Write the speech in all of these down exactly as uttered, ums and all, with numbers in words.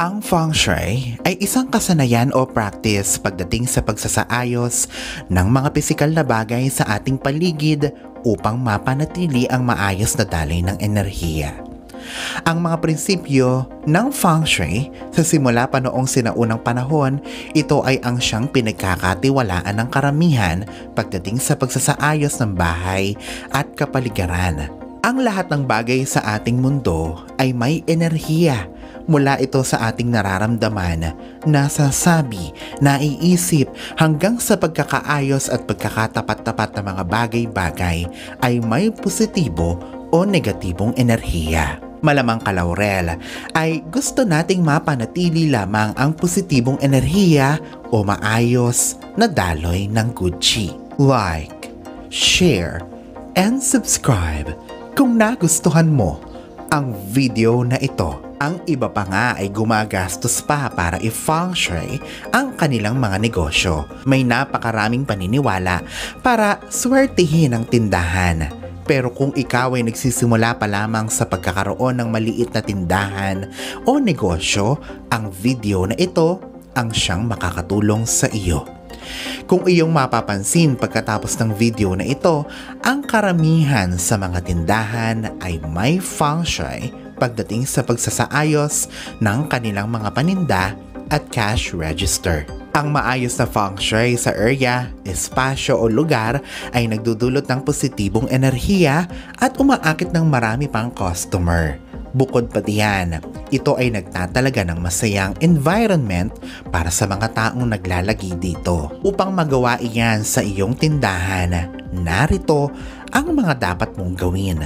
Ang feng shui ay isang kasanayan o practice pagdating sa pagsasaayos ng mga pisikal na bagay sa ating paligid upang mapanatili ang maayos na daloy ng enerhiya. Ang mga prinsipyo ng feng shui sa simula pa noong sinaunang panahon, ito ay ang siyang pinagkakatiwalaan ng karamihan pagdating sa pagsasaayos ng bahay at kapaligiran. Ang lahat ng bagay sa ating mundo ay may enerhiya. Mula ito sa ating nararamdaman, nasasabi, naiisip hanggang sa pagkakaayos at pagkakatapat-tapat ng mga bagay-bagay ay may positibo o negatibong enerhiya. Malamang ka, Laurel, ay gusto nating mapanatili lamang ang positibong enerhiya o maayos na daloy ng good chi. Like, share, and subscribe kung nagustuhan mo ang video na ito. Ang iba pa nga ay gumagastos pa para i-feng shui ang kanilang mga negosyo. May napakaraming paniniwala para swertihin ang tindahan. Pero kung ikaw ay nagsisimula pa lamang sa pagkakaroon ng maliit na tindahan o negosyo, ang video na ito ang siyang makakatulong sa iyo. Kung iyong mapapansin pagkatapos ng video na ito, ang karamihan sa mga tindahan ay may feng shui pagdating sa pagsasaayos ng kanilang mga paninda at cash register. Ang maayos na feng shui sa area, espasyo o lugar ay nagdudulot ng positibong enerhiya at umaakit ng marami pang customer. Bukod pa diyan, ito ay nagtatalaga ng masayang environment para sa mga taong naglalagi dito. Upang magawa iyan sa iyong tindahan, narito ang mga dapat mong gawin.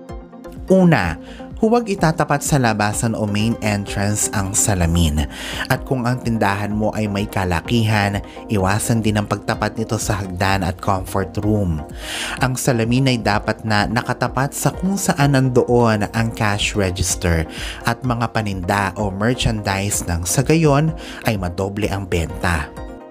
Una, huwag itatapat sa labasan o main entrance ang salamin. At kung ang tindahan mo ay may kalakihan, iwasan din ang pagtapat nito sa hagdan at comfort room. Ang salamin ay dapat na nakatapat sa kung saan nandoon ang cash register at mga paninda o merchandise nang sa gayon ay madoble ang benta.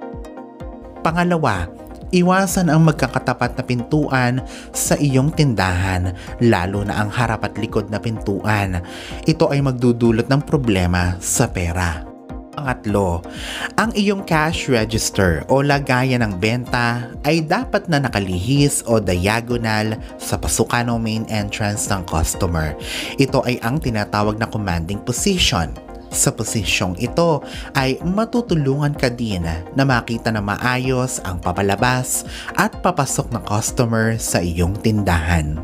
Pangalawa, iwasan ang magkakatapat na pintuan sa iyong tindahan, lalo na ang harap at likod na pintuan. Ito ay magdudulot ng problema sa pera. Pangatlo, ang iyong cash register o lagayan ng benta ay dapat na nakalihis o diagonal sa pasukan o main entrance ng customer. Ito ay ang tinatawag na commanding position. Sa posisyong ito ay matutulungan ka din na makita na maayos ang papalabas at papasok ng customer sa iyong tindahan.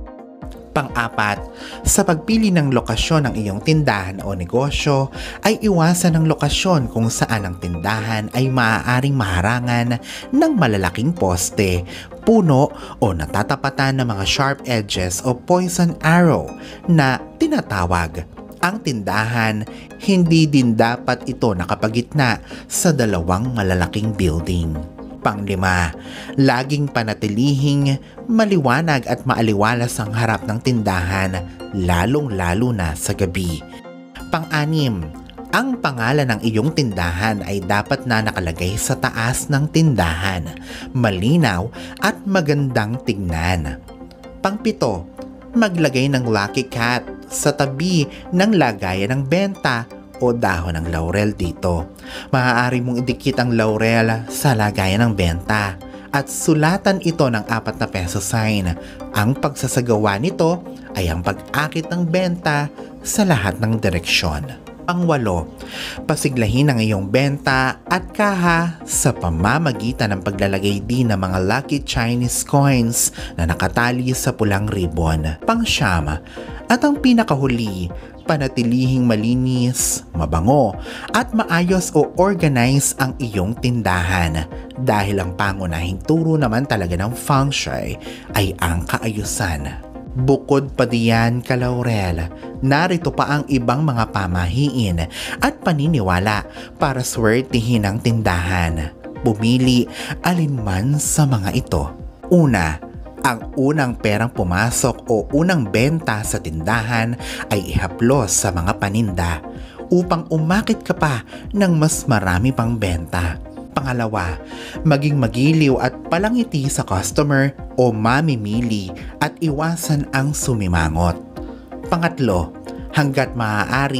Pang-apat, sa pagpili ng lokasyon ng iyong tindahan o negosyo ay iwasan ang lokasyon kung saan ang tindahan ay maaaring maharangan ng malalaking poste, puno o natatapatan ng mga sharp edges o poison arrow na tinatawag. Ang tindahan, hindi din dapat ito nakapagitna sa dalawang malalaking building. Panglima, laging panatilihing maliwanag at maaliwalas ang harap ng tindahan, lalong-lalo na sa gabi. Pang-anim, ang pangalan ng iyong tindahan ay dapat na nakalagay sa taas ng tindahan, malinaw at magandang tignan. Pang-pito, maglagay ng lucky cat sa tabi ng lagayan ng benta o dahon ng laurel dito. Maaari mong idikit ang laurel sa lagayan ng benta at sulatan ito ng apat na peso sign. Ang pagsasagawa nito ay ang pag-akit ng benta sa lahat ng direksyon. Pangwalo, pasiglahin ang iyong benta at kaha sa pamamagitan ng paglalagay din ng mga lucky Chinese coins na nakatali sa pulang ribbon. Pangsyam, at ang pinakahuli, panatilihing malinis, mabango at maayos o organize ang iyong tindahan dahil ang pangunahing turo naman talaga ng feng shui ay ang kaayusan. Bukod pa diyan, Kalaurel, narito pa ang ibang mga pamahiin at paniniwala para swertihin ang tindahan. Pumili alinman sa mga ito. Una, ang unang perang pumasok o unang benta sa tindahan ay ihaplos sa mga paninda upang umakit ka pa ng mas marami pang benta. Pangalawa, maging magiliw at palangiti sa customer o mamimili at iwasan ang sumimangot. Pangatlo, hanggat maaari,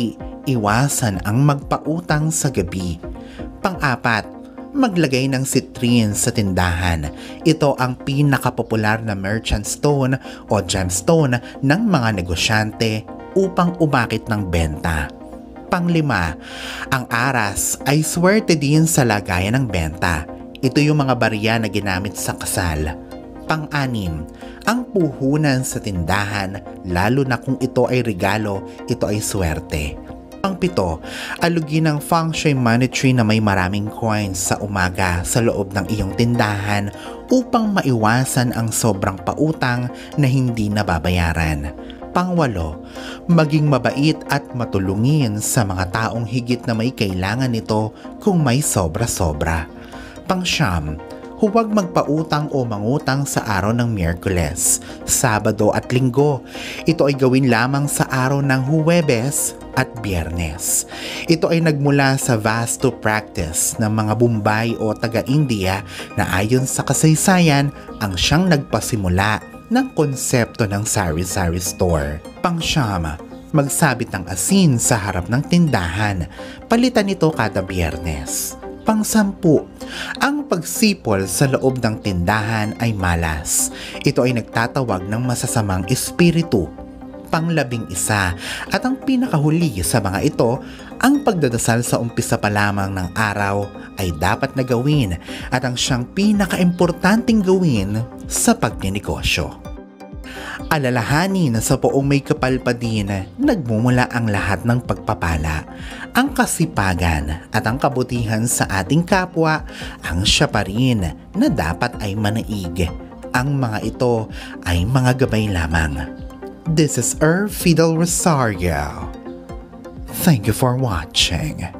iwasan ang magpautang sa gabi. Pang-apat, maglagay ng citrine sa tindahan. Ito ang pinakapopular na merchant stone o gemstone ng mga negosyante upang umakit ng benta. Panglima, ang aras ay swerte din sa lagayan ng benta. Ito yung mga barya na ginamit sa kasal. Pang-anim, ang puhunan sa tindahan, lalo na kung ito ay regalo, ito ay swerte. Pang-pito, alugin ng feng shui money tree na may maraming coins sa umaga sa loob ng iyong tindahan upang maiwasan ang sobrang pautang na hindi nababayaran. Pangwalo, maging mabait at matulungin sa mga taong higit na may kailangan nito kung may sobra-sobra. Pangsyam, huwag magpautang o mangutang sa araw ng Miyerkules, Sabado at Linggo. Ito ay gawin lamang sa araw ng Huwebes at Biyernes. Ito ay nagmula sa vastu practice ng mga Bombay o taga-India na ayon sa kasaysayan ang siyang nagpasimula ng konsepto ng sari-sari store. Pangsyam, magsabit ng asin sa harap ng tindahan. Palitan ito kada Biyernes. Pang-sampu, ang pagsipol sa loob ng tindahan ay malas. Ito ay nagtatawag ng masasamang espiritu. Panglabing isa, at ang pinakahuli sa mga ito, ang pagdadasal sa umpisa pa lamang ng araw ay dapat na gawin at ang siyang pinakaimportanteng gawin sa pagnenegosyo. Alalahanin na sa poong may kapal pa din, nagmumula ang lahat ng pagpapala. Ang kasipagan at ang kabutihan sa ating kapwa ang siya pa rin na dapat ay manaig. Ang mga ito ay mga gabay lamang. This is Er Fidel Rosario. Thank you for watching.